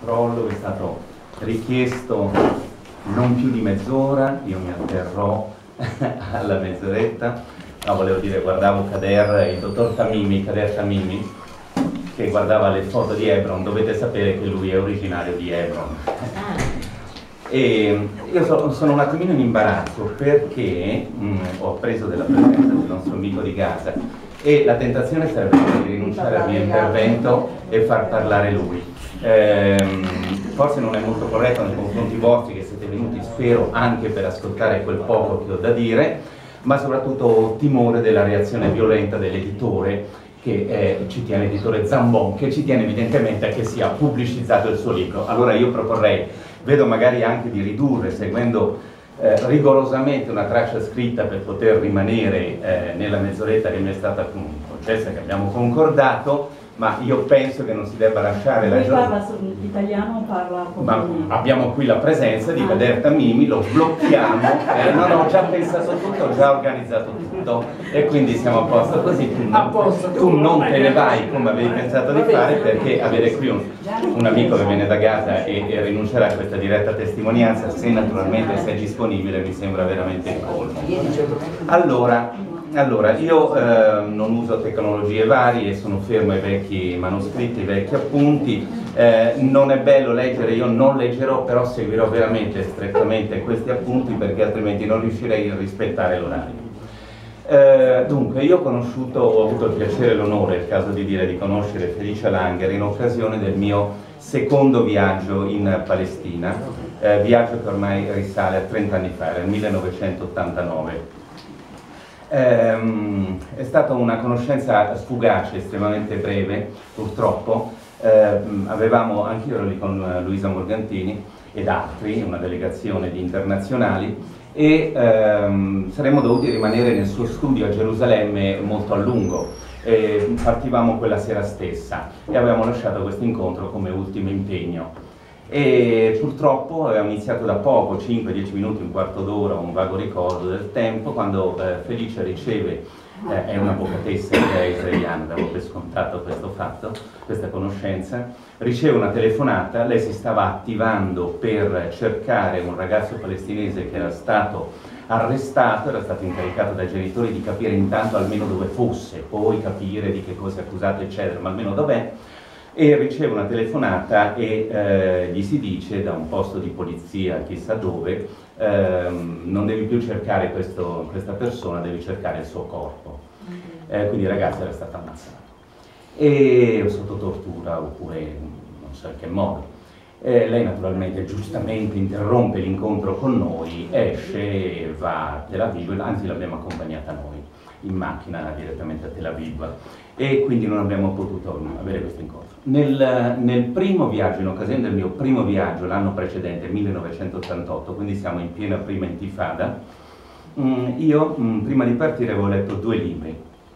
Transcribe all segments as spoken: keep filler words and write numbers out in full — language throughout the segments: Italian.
controllo, è stato richiesto non più di mezz'ora, io mi atterrò alla mezz'oretta. No, volevo dire, guardavo Kader, il dottor Tamimi, Kader Tamimi, che guardava le foto di Hebron. Dovete sapere che lui è originario di Hebron. E io so, sono un attimino in imbarazzo perché mh, ho appreso della presenza del nostro amico di Gaza e la tentazione sarebbe quella di rinunciare al mio intervento e far parlare lui. Ehm, forse non è molto corretto nei confronti vostri che siete venuti, spero, anche per ascoltare quel poco che ho da dire, ma soprattutto ho timore della reazione violenta dell'editore, che è, ci tiene, editore Zambon, che ci tiene evidentemente a che sia pubblicizzato il suo libro. Allora io proporrei, vedo magari anche di ridurre, seguendo eh, rigorosamente una traccia scritta per poter rimanere eh, nella mezz'oretta che mi è stata concessa, che abbiamo concordato, ma io penso che non si debba lasciare la giornata. Parla l'italiano o parla Ma abbiamo qui la presenza di Kader Tamimi, lo blocchiamo, eh, no, no, ho già pensato tutto, ho già organizzato tutto e quindi siamo a posto così, tu non, tu non te ne vai come avevi pensato di fare, perché avere qui un, un amico che viene da Gaza e, e rinuncerà a questa diretta testimonianza, se naturalmente sei disponibile, mi sembra veramente il colmo. Allora, Allora, io eh, non uso tecnologie varie, sono fermo ai vecchi manoscritti, ai vecchi appunti, eh, non è bello leggere, io non leggerò, però seguirò veramente strettamente questi appunti perché altrimenti non riuscirei a rispettare l'orario. Eh, dunque, io ho conosciuto, ho avuto il piacere e l'onore, è il caso di dire, di conoscere Felicia Langer in occasione del mio secondo viaggio in Palestina, eh, viaggio che ormai risale a trenta anni fa, era il millenovecentottantanove. Ehm, è stata una conoscenza sfugace, estremamente breve, purtroppo. Ehm, avevamo, anch'io ero lì con Luisa Morgantini ed altri, una delegazione di internazionali, e ehm, saremmo dovuti rimanere nel suo studio a Gerusalemme molto a lungo. E partivamo quella sera stessa e avevamo lasciato questo incontro come ultimo impegno. E purtroppo avevamo iniziato da poco, cinque dieci minuti, un quarto d'ora, un vago ricordo del tempo, quando eh, Felicia riceve, eh, è una avvocatessa israeliana, davo per scontato questo fatto, questa conoscenza, riceve una telefonata, lei si stava attivando per cercare un ragazzo palestinese che era stato arrestato, era stato incaricato dai genitori di capire intanto almeno dove fosse, poi capire di che cosa è accusato eccetera, ma almeno dov'è. E riceve una telefonata e eh, gli si dice da un posto di polizia, chissà dove, ehm, non devi più cercare questo, questa persona, devi cercare il suo corpo. Eh, quindi il ragazzo era stato ammazzato. E sotto tortura, oppure non so in che modo. Eh, lei naturalmente, giustamente, interrompe l'incontro con noi, esce e va a Tel Aviv, anzi l'abbiamo accompagnata noi, in macchina direttamente a Tel Aviv. E quindi non abbiamo potuto avere questo incontro. Nel, nel primo viaggio, in occasione del mio primo viaggio, l'anno precedente, millenovecentottantotto, quindi siamo in piena prima intifada, mh, io mh, prima di partire avevo letto due libri.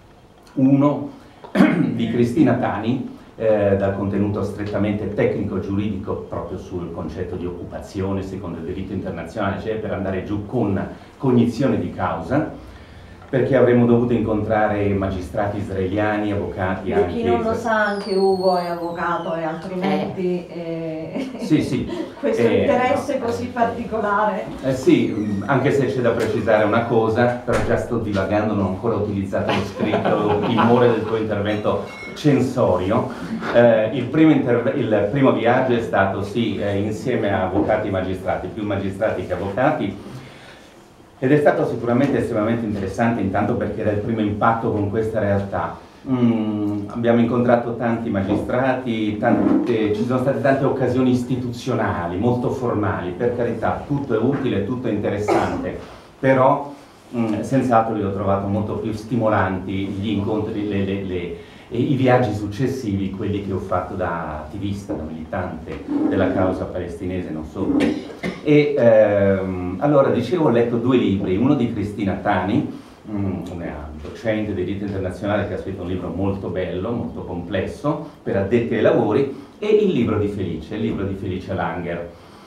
Uno di Cristina Tani, eh, dal contenuto strettamente tecnico-giuridico proprio sul concetto di occupazione secondo il diritto internazionale, cioè per andare giù con cognizione di causa, perché avremmo dovuto incontrare magistrati israeliani, avvocati per anche... chi non lo sa, anche Ugo è avvocato e altrimenti eh, sì, sì. questo eh, interesse no. così particolare. Eh sì, anche se c'è da precisare una cosa, però già sto divagando, non ho ancora utilizzato lo scritto, il umore del tuo intervento censorio. Eh, il, primo il primo viaggio è stato, sì, eh, insieme a avvocati e magistrati, più magistrati che avvocati, ed è stato sicuramente estremamente interessante, intanto perché era il primo impatto con questa realtà. Mm, abbiamo incontrato tanti magistrati, tante, ci sono state tante occasioni istituzionali, molto formali, per carità, tutto è utile, tutto è interessante, però mm, senz'altro li ho trovato molto più stimolanti gli incontri, le, le, le, i viaggi successivi, quelli che ho fatto da attivista, da militante della causa palestinese, non solo. E ehm, allora, dicevo, ho letto due libri, uno di Cristina Tani, una docente di diritto internazionale che ha scritto un libro molto bello, molto complesso, per addetti ai lavori, e il libro di Felice, il libro di Felicia Langer.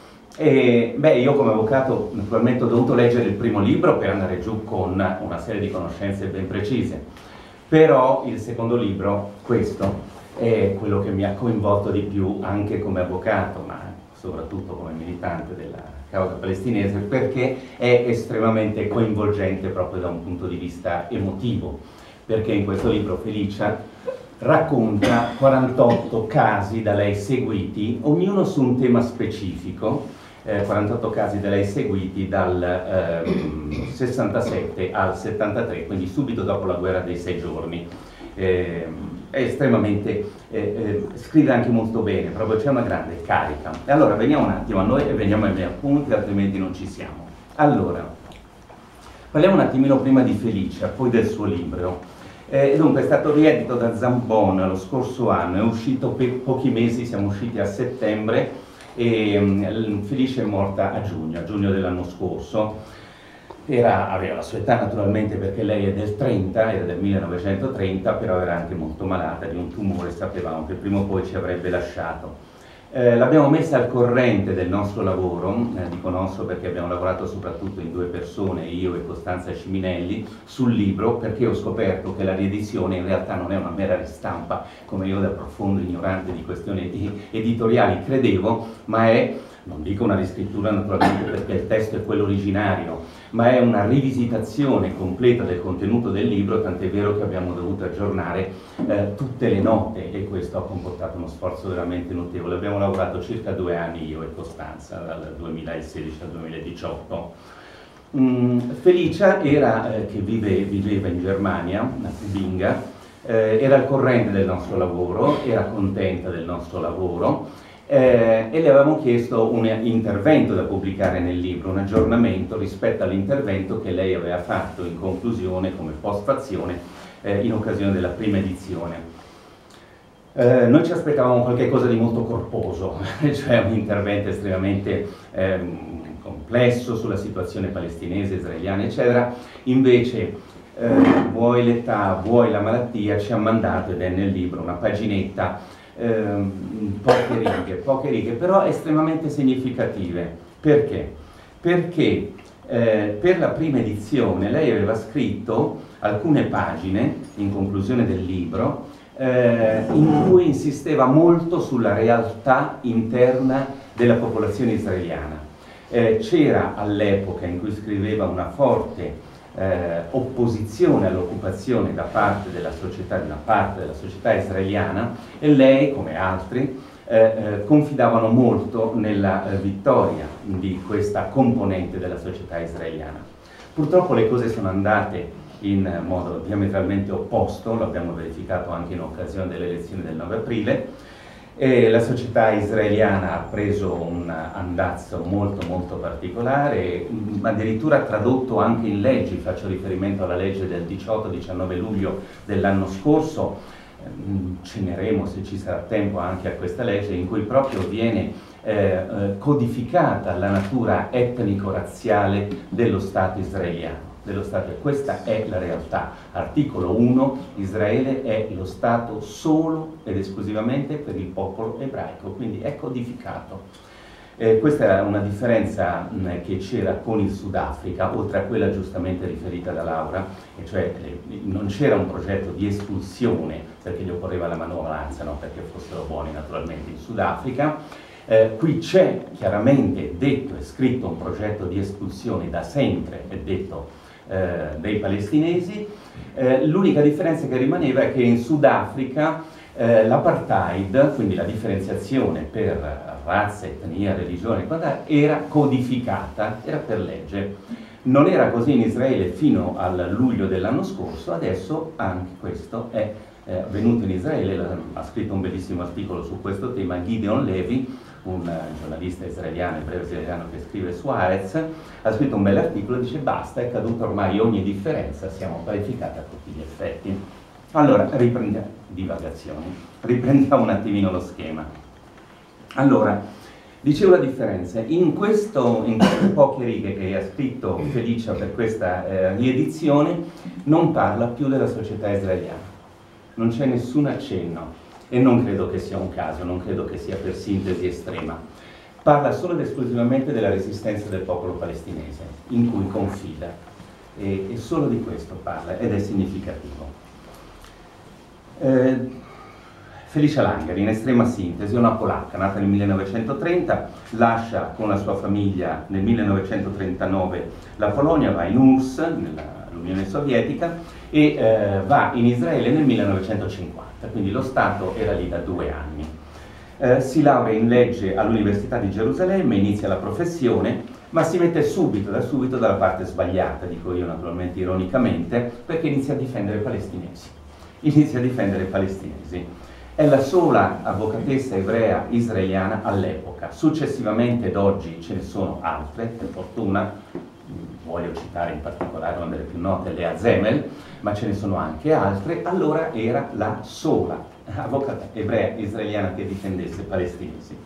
E, beh, io come avvocato naturalmente ho dovuto leggere il primo libro per andare giù con una serie di conoscenze ben precise, però il secondo libro, questo, è quello che mi ha coinvolto di più anche come avvocato, ma soprattutto come militante della causa palestinese, perché è estremamente coinvolgente proprio da un punto di vista emotivo, perché in questo libro Felicia racconta quarantotto casi da lei seguiti, ognuno su un tema specifico, eh, quarantotto casi da lei seguiti dal eh, sessantasette al settantatré, quindi subito dopo la guerra dei sei giorni. Eh, è estremamente, eh, eh, scrive anche molto bene, proprio c'è una grande carica. E allora veniamo un attimo a noi e veniamo ai miei appunti, altrimenti non ci siamo. Allora, parliamo un attimino prima di Felicia, poi del suo libro. Eh, dunque è stato riedito da Zambon lo scorso anno, è uscito per pochi mesi, siamo usciti a settembre e um, Felicia è morta a giugno, a giugno dell'anno scorso. Era, aveva la sua età naturalmente perché lei è del trenta, era del millenovecentotrenta, però era anche molto malata di un tumore, sapevamo che prima o poi ci avrebbe lasciato. Eh, l'abbiamo messa al corrente del nostro lavoro, eh, dico nostro perché abbiamo lavorato soprattutto in due persone, io e Costanza Ciminelli, sul libro, perché ho scoperto che la riedizione in realtà non è una mera ristampa, come io da profondo ignorante di questioni editoriali credevo, ma è, non dico una riscrittura naturalmente perché il testo è quello originario, ma è una rivisitazione completa del contenuto del libro, tant'è vero che abbiamo dovuto aggiornare eh, tutte le note e questo ha comportato uno sforzo veramente notevole. Abbiamo lavorato circa due anni io e Costanza, dal duemilasedici al duemiladiciotto. Mm, Felicia era, eh, che vive, viveva in Germania, a Tubinga, eh, era al corrente del nostro lavoro, era contenta del nostro lavoro, Eh, e le avevamo chiesto un intervento da pubblicare nel libro, un aggiornamento rispetto all'intervento che lei aveva fatto in conclusione come postfazione eh, in occasione della prima edizione. Eh, noi ci aspettavamo qualcosa di molto corposo, cioè un intervento estremamente ehm, complesso sulla situazione palestinese, israeliana, eccetera, invece eh, vuoi l'età, vuoi la malattia, ci ha mandato, ed è nel libro, una paginetta Eh, poche righe, poche righe, però estremamente significative. Perché? Perché eh, per la prima edizione lei aveva scritto alcune pagine in conclusione del libro eh, in cui insisteva molto sulla realtà interna della popolazione israeliana. Eh, c'era all'epoca in cui scriveva una forte Eh, opposizione all'occupazione da parte della società, di una parte della società israeliana, e lei, come altri, eh, eh, confidavano molto nella eh, vittoria di questa componente della società israeliana. Purtroppo le cose sono andate in modo diametralmente opposto, lo abbiamo verificato anche in occasione delle elezioni del nove aprile, e la società israeliana ha preso un andazzo molto molto particolare, addirittura tradotto anche in leggi, faccio riferimento alla legge del diciotto diciannove luglio dell'anno scorso, ceneremo se ci sarà tempo anche a questa legge, in cui proprio viene eh, codificata la natura etnico-razziale dello Stato israeliano. Dello Stato. Questa è la realtà. Articolo uno, Israele è lo Stato solo ed esclusivamente per il popolo ebraico, quindi è codificato. Eh, questa era una differenza mh, che c'era con il Sudafrica, oltre a quella giustamente riferita da Laura, e cioè eh, non c'era un progetto di espulsione perché gli occorreva la manovalanza, no? Perché fossero buoni naturalmente in Sudafrica. Eh, qui c'è chiaramente detto e scritto un progetto di espulsione, da sempre è detto, Eh, dei palestinesi. Eh, l'unica differenza che rimaneva è che in Sudafrica eh, l'apartheid, quindi la differenziazione per razza, etnia, religione, era codificata, era per legge. Non era così in Israele fino al luglio dell'anno scorso, adesso anche questo è eh, avvenuto in Israele. Ha scritto un bellissimo articolo su questo tema Gideon Levy, un giornalista israeliano, ebreo israeliano che scrive su Haaretz, ha scritto un bell'articolo e dice basta, è caduta ormai ogni differenza, siamo parificati a tutti gli effetti. Allora, riprendiamo, divagazioni, riprendiamo un attimino lo schema. Allora, dicevo la differenza, in, questo, in queste poche righe che ha scritto Felicia per questa eh, riedizione, non parla più della società israeliana, non c'è nessun accenno. E non credo che sia un caso, non credo che sia per sintesi estrema. Parla solo ed esclusivamente della resistenza del popolo palestinese, in cui confida, e, e solo di questo parla, ed è significativo. Eh, Felicia Langer, in estrema sintesi, è una polacca, nata nel millenovecentotrenta, lascia con la sua famiglia nel millenovecentotrentanove la Polonia, va in U R S S, nell'Unione Sovietica, e eh, va in Israele nel millenovecentocinquanta, quindi lo Stato era lì da due anni. Eh, si laurea in legge all'Università di Gerusalemme, inizia la professione, ma si mette subito, da subito, dalla parte sbagliata, dico io naturalmente ironicamente, perché inizia a difendere i palestinesi. Inizia a difendere i palestinesi. È la sola avvocatessa ebrea israeliana all'epoca. Successivamente ed oggi ce ne sono altre, per fortuna, voglio citare in particolare una delle più note, Lea Zemel, ma ce ne sono anche altre. Allora era la sola avvocata ebrea israeliana che difendesse i palestinesi.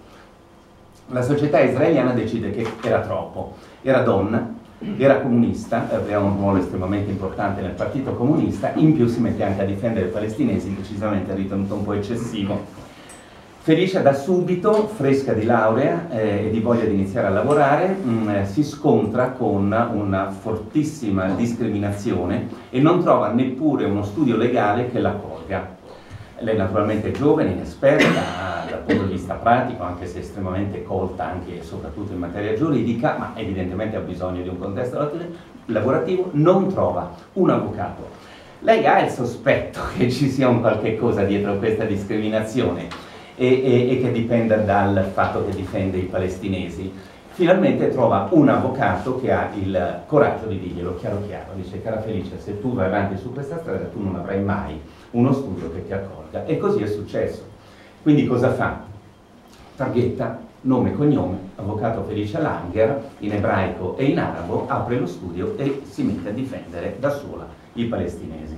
La società israeliana decide che era troppo, era donna, era comunista, aveva un ruolo estremamente importante nel partito comunista, in più si mette anche a difendere i palestinesi, decisamente ritenuto un po' eccessivo. Felicia da subito, fresca di laurea eh, e di voglia di iniziare a lavorare, mh, si scontra con una fortissima discriminazione e non trova neppure uno studio legale che l'accolga. Lei naturalmente è giovane, inesperta dal punto di vista pratico, anche se estremamente colta anche e soprattutto in materia giuridica, ma evidentemente ha bisogno di un contesto lavorativo, non trova un avvocato. Lei ha il sospetto che ci sia un qualche cosa dietro questa discriminazione e, e, e che dipenda dal fatto che difende i palestinesi. Finalmente trova un avvocato che ha il coraggio di dirglielo chiaro chiaro, dice: cara Felicia, se tu vai avanti su questa strada tu non avrai mai uno studio che ti accolga. E così è successo. Quindi cosa fa? Targhetta, nome e cognome, avvocato Felicia Langer, in ebraico e in arabo, apre lo studio e si mette a difendere da sola i palestinesi.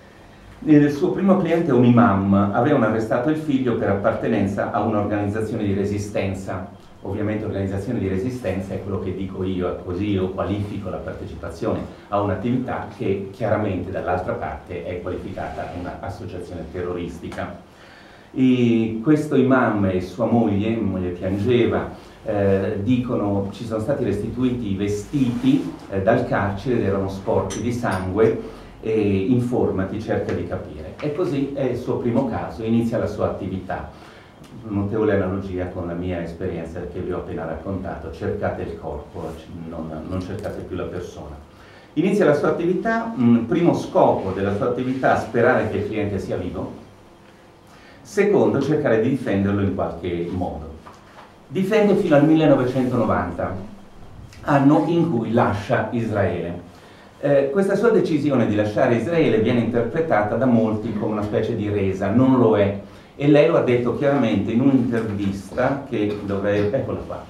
Il suo primo cliente, un imam, avevano arrestato il figlio per appartenenza a un'organizzazione di resistenza. Ovviamente organizzazione di resistenza è quello che dico io, così io qualifico la partecipazione a un'attività che chiaramente dall'altra parte è qualificata un'associazione terroristica. E questo imam e sua moglie, moglie piangeva, eh, dicono: ci sono stati restituiti i vestiti eh, dal carcere ed erano sporchi di sangue, e informati, cerca di capire. E così è il suo primo caso, inizia la sua attività. Notevole analogia con la mia esperienza che vi ho appena raccontato: cercate il corpo, non, non cercate più la persona. Inizia la sua attività, mh, primo scopo della sua attività sperare che il cliente sia vivo, secondo cercare di difenderlo in qualche modo. Difende fino al millenovecentonovanta, anno in cui lascia Israele. Eh, questa sua decisione di lasciare Israele viene interpretata da molti come una specie di resa, non lo è. E lei lo ha detto chiaramente in un'intervista che dovrebbe, eccola qua,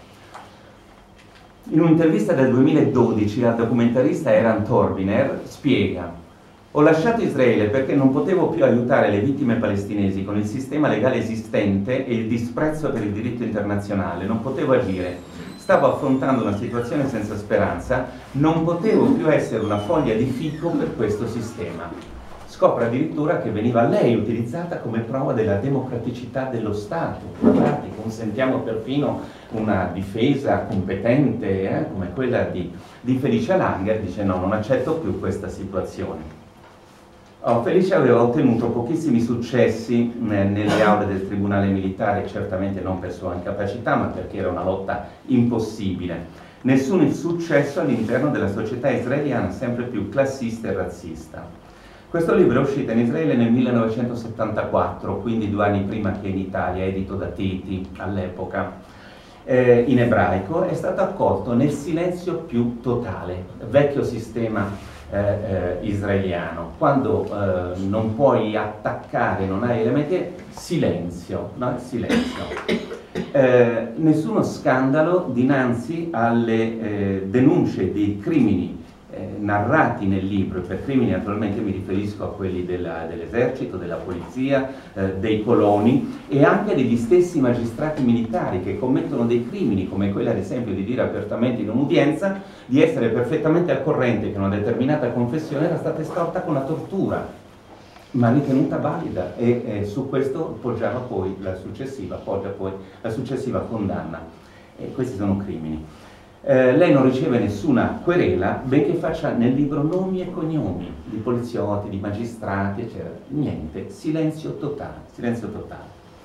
in un'intervista del duemiladodici al documentarista Eran Torbiner spiega: ho lasciato Israele perché non potevo più aiutare le vittime palestinesi con il sistema legale esistente e il disprezzo per il diritto internazionale, non potevo agire, stavo affrontando una situazione senza speranza, non potevo più essere una foglia di fico per questo sistema. Scopre addirittura che veniva lei utilizzata come prova della democraticità dello Stato. Guardate, consentiamo perfino una difesa competente eh, come quella di, di Felicia Langer. Dice: no, non accetto più questa situazione. Oh, Felicia aveva ottenuto pochissimi successi eh, nelle aule del tribunale militare, certamente non per sua incapacità, ma perché era una lotta impossibile. Nessun successo all'interno della società israeliana, sempre più classista e razzista. Questo libro è uscito in Israele nel millenovecentosettantaquattro, quindi due anni prima che in Italia, edito da Teti all'epoca, eh, in ebraico. È stato accolto nel silenzio più totale, vecchio sistema eh, eh, israeliano. Quando eh, non puoi attaccare, non hai elementi, silenzio, no? Silenzio. Eh, nessuno scandalo dinanzi alle eh, denunce di crimini Eh, narrati nel libro. Per crimini naturalmente mi riferisco a quelli dell'esercito, dell della polizia, eh, dei coloni e anche degli stessi magistrati militari che commettono dei crimini come quello ad esempio di dire apertamente in un'udienza di essere perfettamente al corrente che una determinata confessione era stata estorta con la tortura, ma ritenuta valida, e eh, su questo poggiava poi la successiva, poggia poi la successiva condanna. E questi sono crimini. Eh, lei non riceve nessuna querela, benché faccia nel libro nomi e cognomi di poliziotti, di magistrati, eccetera. Niente, silenzio totale, silenzio totale.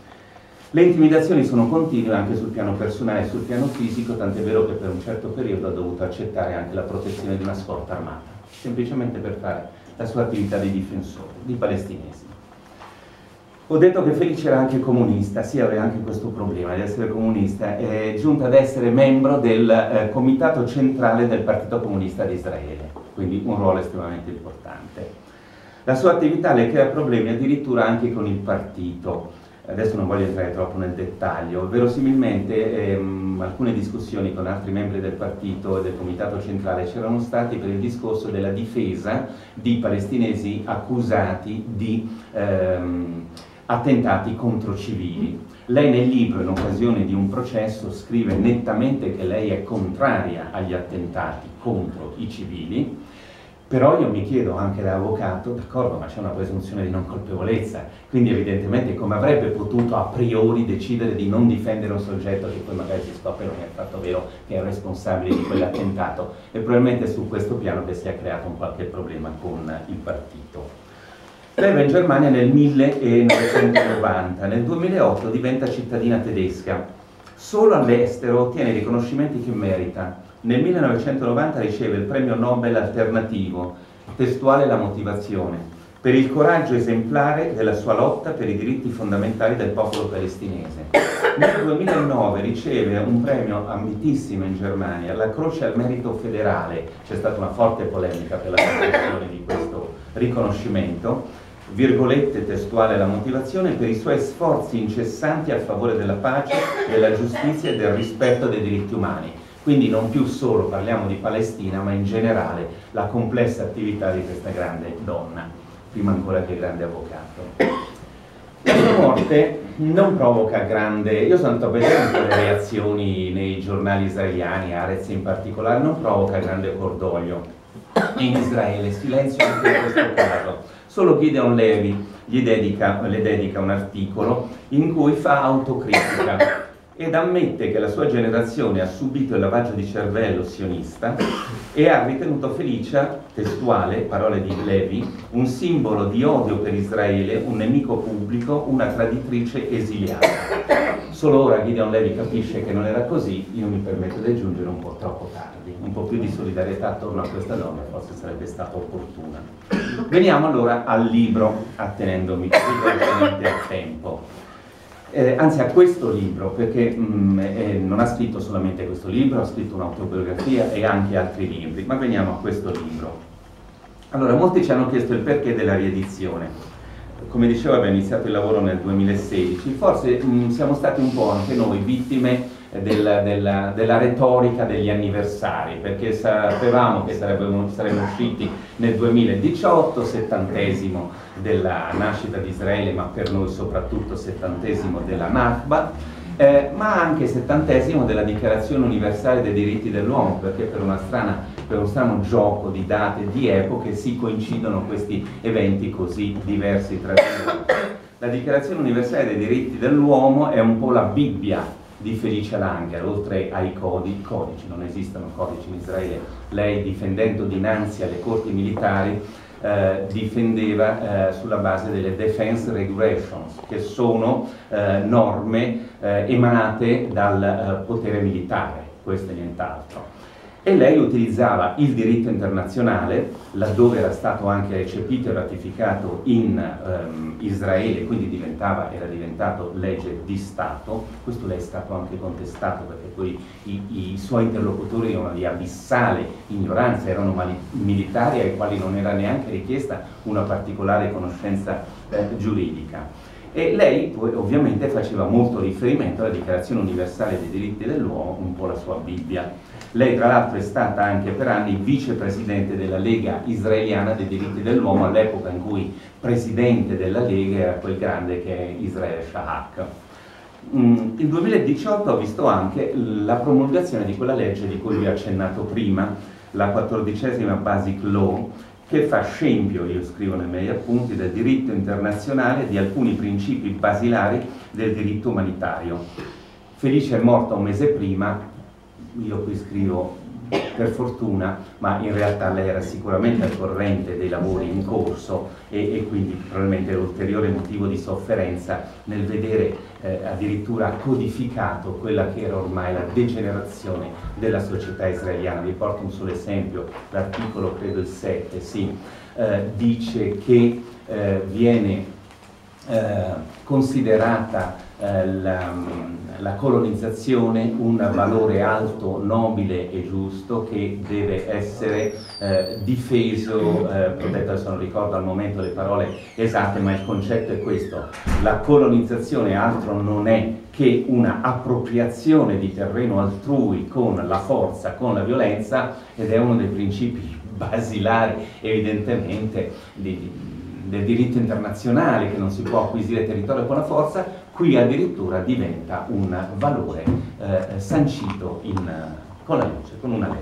Le intimidazioni sono continue anche sul piano personale e sul piano fisico, tant'è vero che per un certo periodo ha dovuto accettare anche la protezione di una scorta armata, semplicemente per fare la sua attività di difensore di palestinesi. Ho detto che Felice era anche comunista, sì, aveva anche questo problema di essere comunista, è giunta ad essere membro del eh, comitato centrale del Partito Comunista di Israele, quindi un ruolo estremamente importante. La sua attività le crea problemi addirittura anche con il partito. Adesso non voglio entrare troppo nel dettaglio, verosimilmente ehm, alcune discussioni con altri membri del partito e del comitato centrale c'erano stati per il discorso della difesa di palestinesi accusati di ehm, attentati contro civili. Lei nel libro, in occasione di un processo, scrive nettamente che lei è contraria agli attentati contro i civili, però io mi chiedo anche da avvocato, d'accordo, ma c'è una presunzione di non colpevolezza, quindi evidentemente come avrebbe potuto a priori decidere di non difendere un soggetto che poi magari si scopre non è affatto vero che è responsabile di quell'attentato, e probabilmente su questo piano che si è creato un qualche problema con il partito. Lei va in Germania nel millenovecentonovanta, nel duemilaotto diventa cittadina tedesca, solo all'estero ottiene i riconoscimenti che merita. Nel millenovecentonovanta riceve il premio Nobel alternativo, testuale la motivazione, per il coraggio esemplare della sua lotta per i diritti fondamentali del popolo palestinese. Nel duemilanove riceve un premio ambitissimo in Germania, la Croce al Merito Federale. C'è stata una forte polemica per la concessione di questo riconoscimento, virgolette testuale la motivazione, per i suoi sforzi incessanti a favore della pace, della giustizia e del rispetto dei diritti umani. Quindi non più solo parliamo di Palestina, ma in generale la complessa attività di questa grande donna, prima ancora che grande avvocato. La sua morte non provoca grande... Io sono andato a vedere un po' le reazioni nei giornali israeliani, Haaretz in particolare, non provoca grande cordoglio in Israele, silenzio anche in questo caso. Solo Gideon Levi gli dedica, le dedica un articolo in cui fa autocritica ed ammette che la sua generazione ha subito il lavaggio di cervello sionista e ha ritenuto Felicia, testuale, parole di Levi, un simbolo di odio per Israele, un nemico pubblico, una traditrice esiliata. Solo ora Gideon Levi capisce che non era così, io mi permetto di aggiungere un po' troppo tardi. Un po' più di solidarietà attorno a questa donna forse sarebbe stata opportuna. Veniamo allora al libro, attenendomi rigorosamente al tempo. Eh, anzi a questo libro, perché mh, eh, non ha scritto solamente questo libro, ha scritto un'autobiografia e anche altri libri, ma veniamo a questo libro. Allora, molti ci hanno chiesto il perché della riedizione. Come dicevo, abbiamo iniziato il lavoro nel duemilasedici, forse mh, siamo stati un po' anche noi vittime Della, della, della retorica degli anniversari, perché sapevamo che saremmo, saremmo usciti nel duemiladiciotto, settantesimo della nascita di Israele, ma per noi soprattutto settantesimo della Nakba, eh, ma anche settantesimo della Dichiarazione Universale dei Diritti dell'Uomo, perché per, una strana, per uno strano gioco di date e di epoche si coincidono questi eventi così diversi tra di loro. La Dichiarazione Universale dei Diritti dell'Uomo è un po' la Bibbia di Felicia Langer, oltre ai codi, codici, non esistono codici in Israele. Lei, difendendo dinanzi alle corti militari, eh, difendeva eh, sulla base delle Defense Regulations, che sono eh, norme eh, emanate dal eh, potere militare, questo e nient'altro. E lei utilizzava il diritto internazionale, laddove era stato anche recepito e ratificato in ehm, Israele, quindi diventava, era diventato legge di Stato. Questo le è stato anche contestato, perché poi i, i suoi interlocutori erano di abissale ignoranza, erano militari ai quali non era neanche richiesta una particolare conoscenza eh, giuridica. E lei poi ovviamente faceva molto riferimento alla Dichiarazione Universale dei Diritti dell'Uomo, un po' la sua Bibbia. Lei tra l'altro è stata anche per anni vicepresidente della Lega Israeliana dei Diritti dell'Uomo, all'epoca in cui presidente della Lega era quel grande che è Israel Shahak. Il duemiladiciotto ha visto anche la promulgazione di quella legge di cui vi ho accennato prima, la quattordicesima Basic Law, che fa scempio, io scrivo nei miei appunti, del diritto internazionale e di alcuni principi basilari del diritto umanitario. Felice è morta un mese prima, io qui scrivo per fortuna, ma in realtà lei era sicuramente al corrente dei lavori in corso e, e quindi probabilmente l'ulteriore motivo di sofferenza nel vedere eh, addirittura codificato quella che era ormai la degenerazione della società israeliana. Vi porto un solo esempio, l'articolo, credo il sette, sì, eh, dice che eh, viene eh, considerata eh, la, la colonizzazione un valore alto, nobile e giusto che deve essere eh, difeso, eh, protetto. Adesso non ricordo al momento le parole esatte, ma il concetto è questo: la colonizzazione altro non è che una appropriazione di terreno altrui con la forza, con la violenza, ed è uno dei principi basilari evidentemente di, del diritto internazionale, che non si può acquisire territorio con la forza. Qui addirittura diventa un valore eh, sancito in, con la legge, con una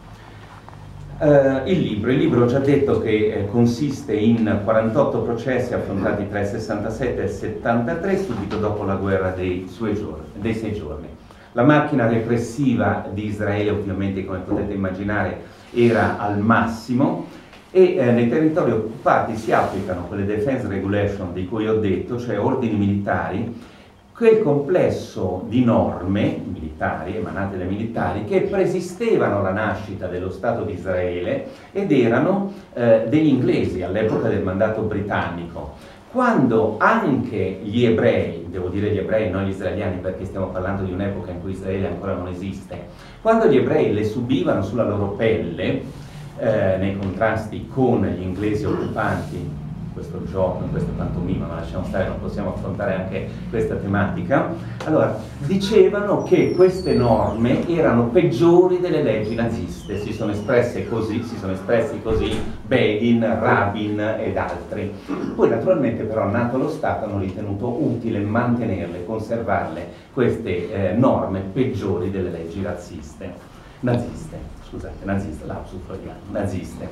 legge. Uh, il libro, il libro ho già detto che eh, consiste in quarantotto processi affrontati tra il sessantasette e il settantatré, subito dopo la guerra dei, suoi giorni, dei sei giorni. La macchina repressiva di Israele, ovviamente, come potete immaginare, era al massimo, e eh, nei territori occupati si applicano quelle defense regulation di cui ho detto, cioè ordini militari, quel complesso di norme militari, emanate dai militari, che preesistevano alla nascita dello Stato di Israele ed erano eh, degli inglesi all'epoca del mandato britannico. Quando anche gli ebrei, devo dire gli ebrei, non gli israeliani, perché stiamo parlando di un'epoca in cui Israele ancora non esiste, quando gli ebrei le subivano sulla loro pelle, Eh, nei contrasti con gli inglesi occupanti, questo gioco, in questa pantomima, ma lasciamo stare, non possiamo affrontare anche questa tematica, allora dicevano che queste norme erano peggiori delle leggi naziste. Si sono espresse così, si sono espressi così Begin, Rabin ed altri. Poi naturalmente però, nato lo Stato, hanno ritenuto utile mantenerle, conservarle, queste eh, norme peggiori delle leggi razziste, naziste. Scusate, nazista, lapsus freudiano, naziste.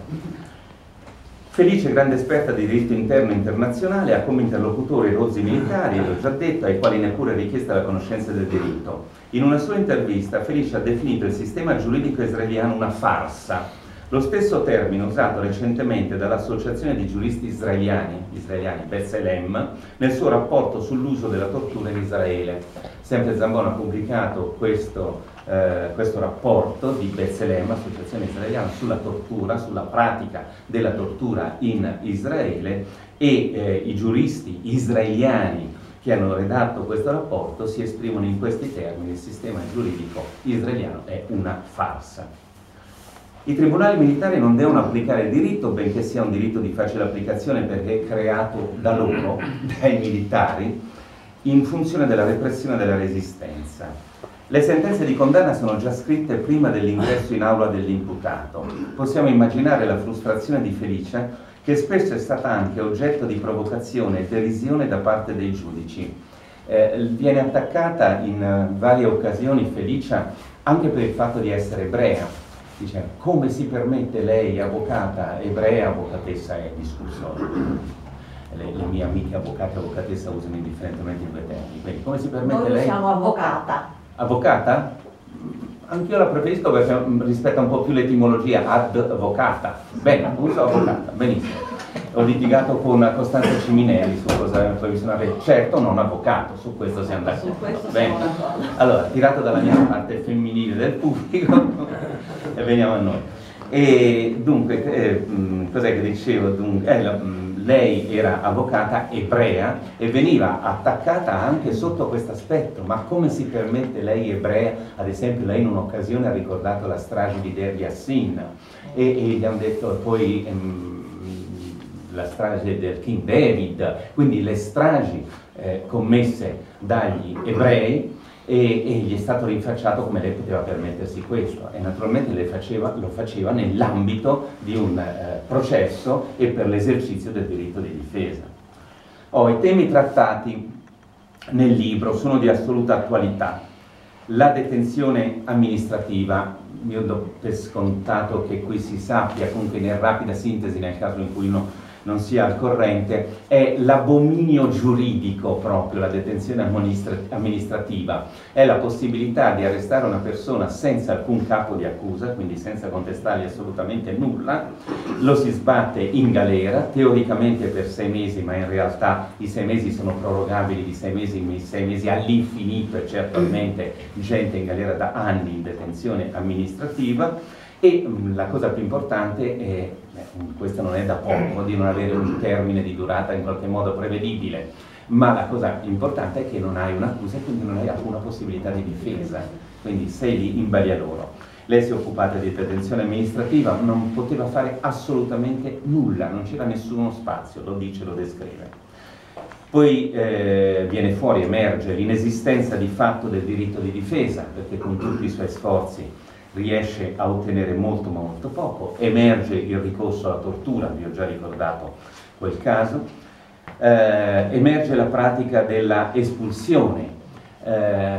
Felice, grande esperta di diritto interno e internazionale, ha come interlocutori i rozzi militari, l'ho già detto, ai quali neppure è richiesta la conoscenza del diritto. In una sua intervista, Felice ha definito il sistema giuridico israeliano una farsa, lo stesso termine usato recentemente dall'Associazione di giuristi israeliani, israeliani B'Tselem, nel suo rapporto sull'uso della tortura in Israele. Sempre Zambon ha pubblicato questo Uh, questo rapporto di B'Tselem, associazione israeliana, sulla tortura, sulla pratica della tortura in Israele, e eh, i giuristi israeliani che hanno redatto questo rapporto si esprimono in questi termini: il sistema giuridico israeliano è una farsa. I tribunali militari non devono applicare il diritto, benché sia un diritto di facile applicazione perché è creato da loro, dai militari, in funzione della repressione della resistenza. Le sentenze di condanna sono già scritte prima dell'ingresso in aula dell'imputato. Possiamo immaginare la frustrazione di Felice, che spesso è stata anche oggetto di provocazione e derisione da parte dei giudici. Eh, viene attaccata in uh, varie occasioni Felicia anche per il fatto di essere ebrea. Dice: come si permette lei, avvocata ebrea, avvocatessa è discusso. Le, le mie amiche avvocate e avvocatessa usano indifferentemente i due termini. Quindi come si permette Noi lei? siamo avvocata. Avvocata? Anch'io la preferisco perché rispetta un po' più l'etimologia, advocata. Bene, uso avvocata, benissimo. Ho litigato con Costanza Ciminelli su cosa puoi suonare. Certo, non avvocato, su questo siamo d'accordo. Su questo Bene. siamo d'accordo. Allora, tirato dalla mia parte femminile del pubblico e veniamo a noi. E dunque, eh, cos'è che dicevo? Dunque, eh, la, lei era avvocata ebrea e veniva attaccata anche sotto questo aspetto. Ma come si permette lei ebrea? Ad esempio, lei in un'occasione ha ricordato la strage di Deir Yassin e, e gli hanno detto poi ehm, la strage del King David, quindi le stragi eh, commesse dagli ebrei, e, e gli è stato rinfacciato come lei poteva permettersi questo, e naturalmente le faceva, lo faceva nell'ambito di un eh, processo e per l'esercizio del diritto di difesa. Oh, i temi trattati nel libro sono di assoluta attualità. La detenzione amministrativa, io do per scontato che qui si sappia, comunque in rapida sintesi, nel caso in cui uno non sia al corrente, è l'abominio giuridico proprio, la detenzione amministra amministrativa. È la possibilità di arrestare una persona senza alcun capo di accusa, quindi senza contestargli assolutamente nulla, lo si sbatte in galera, teoricamente per sei mesi, ma in realtà i sei mesi sono prorogabili di sei mesi in sei mesi all'infinito, e c'è attualmente gente in galera da anni in detenzione amministrativa. E mh, la cosa più importante è, beh, questa non è da poco, di non avere un termine di durata in qualche modo prevedibile, ma la cosa importante è che non hai un'accusa e quindi non hai alcuna possibilità di difesa, quindi sei lì in balia loro. Lei si è occupata di detenzione amministrativa, non poteva fare assolutamente nulla, non c'era nessuno spazio, lo dice, lo descrive. Poi eh, viene fuori, emerge l'inesistenza di fatto del diritto di difesa, perché con tutti i suoi sforzi riesce a ottenere molto molto poco, emerge il ricorso alla tortura, vi ho già ricordato quel caso, eh, emerge la pratica della espulsione. Eh,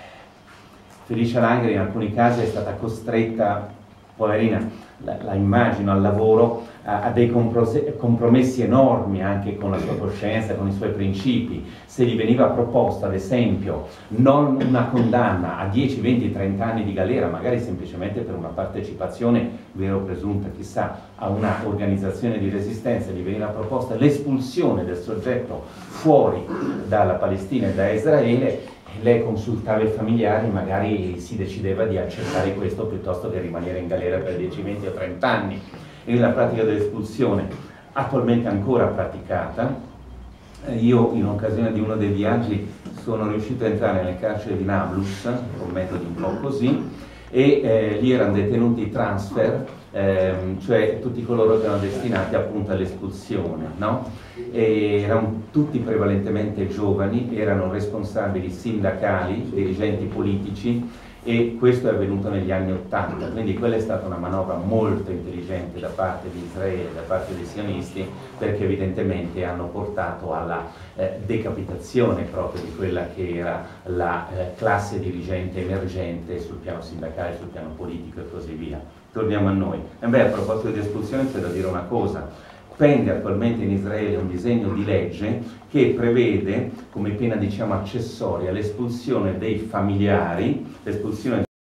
Felicia Langri in alcuni casi è stata costretta, poverina, la, la immagino al lavoro, a, a dei compromessi enormi anche con la sua coscienza, con i suoi principi. Se gli veniva proposta, ad esempio, non una condanna a dieci, venti, trenta anni di galera, magari semplicemente per una partecipazione, vera o presunta, chissà, a una organizzazione di resistenza, gli veniva proposta l'espulsione del soggetto fuori dalla Palestina e da Israele, lei consultava i familiari, magari si decideva di accettare questo piuttosto che rimanere in galera per dieci, venti o trenta anni. E la pratica dell'espulsione, attualmente ancora praticata, io in occasione di uno dei viaggi sono riuscito a entrare nel carcere di Nablus, con metodi un po' così, e eh, lì erano detenuti transfer, ehm, cioè tutti coloro che erano destinati appunto all'espulsione, no? E erano tutti prevalentemente giovani, erano responsabili sindacali, dirigenti politici, e questo è avvenuto negli anni Ottanta, quindi quella è stata una manovra molto intelligente da parte di Israele, da parte dei sionisti, perché evidentemente hanno portato alla eh, decapitazione proprio di quella che era la eh, classe dirigente emergente sul piano sindacale, sul piano politico e così via. Torniamo a noi. E beh, a proposito di espulsione c'è da dire una cosa. Pende attualmente in Israele un disegno di legge che prevede come pena, diciamo, accessoria l'espulsione dei familiari, l'espulsione